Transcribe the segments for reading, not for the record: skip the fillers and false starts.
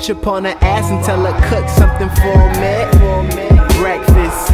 bitch up on her ass and tell her cook something for me. Breakfast,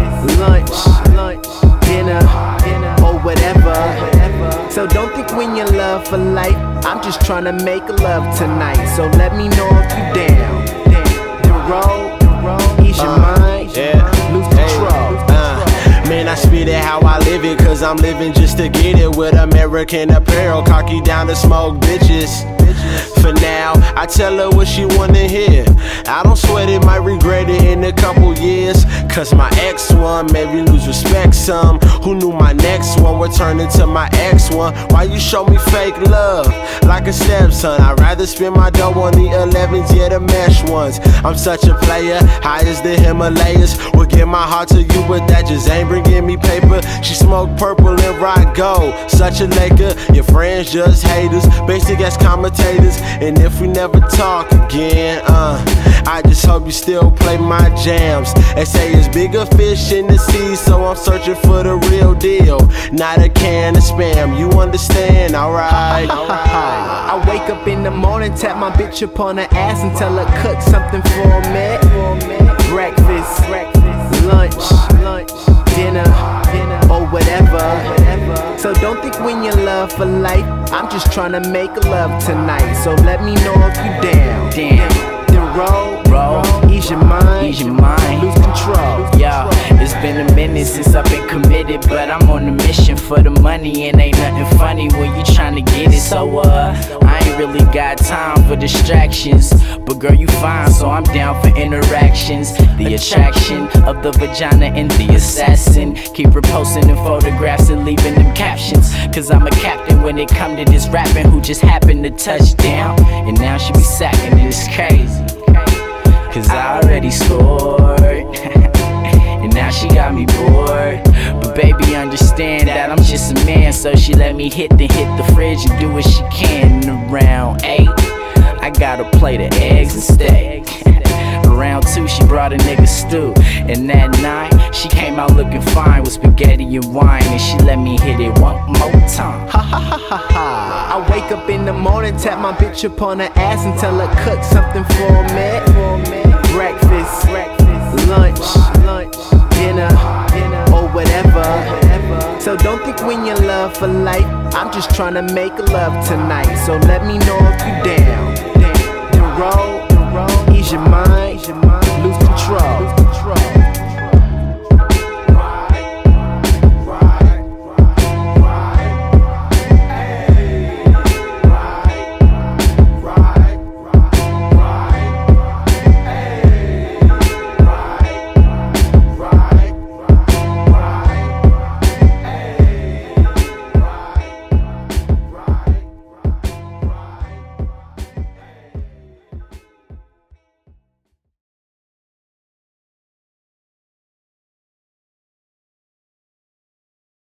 lunch, dinner, or whatever. So don't think when you're love for life, I'm just trying to make love tonight. So let me know if you down. The road, ease your mind, lose control. Man, I spit it how I live it, cause I'm living just to get it. With American Apparel, cocky down to smoke bitches. For now, I tell her what she wanna hear. I don't sweat it, might regret it in a couple years. Cause my ex one made me lose respect some. Who knew my next one would turn into my ex one? Why you show me fake love like a stepson? I'd rather spend my dough on the 11s, yeah, the mesh ones. I'm such a player, high as the Himalayas. Would give my heart to you, but that just ain't bringing me paper. She smoke purple and rock gold, such a Laker. Your friends just haters, basic as commentators. And if we never talk again, I just hope you still play my jams. They say it's bigger fish in the sea, so I'm searching for the real deal, not a can of spam. You understand, alright? I wake up in the morning, tap my bitch up on her ass and tell her cook something for me. Breakfast, lunch, dinner, or whatever. So don't think when you're love for life, I'm just trying to make love tonight. So let me know if you down. The road, ease your mind, lose control. Yo, it's been a minute since I've been committed, but I'm on a mission for the money, and ain't nothing funny when you tryna get it. So I ain't really got time for distractions, but girl, you fine, so I'm down for interactions. The attraction of the vagina and the assassin. Keep reposting them photographs and leaving them captions, cause I'm a captain when it come to this rapping who just happened to touch down, and now she be sacking it. It's crazy, cause I already scored and now she got me bored. But baby, understand that I'm just a man, so she let me hit the fridge and do what she can. And around 8, I got a plate of eggs and steak. Around 2, she brought a nigga stew. And that 9, she came out looking fine with spaghetti and wine, and she let me hit it one more time. I wake up in the morning, tap my bitch up on her ass and tell her cook something for me. Breakfast, lunch, dinner, or whatever. So don't think when you're love for life, I'm just trying to make love tonight. So let me know if you down.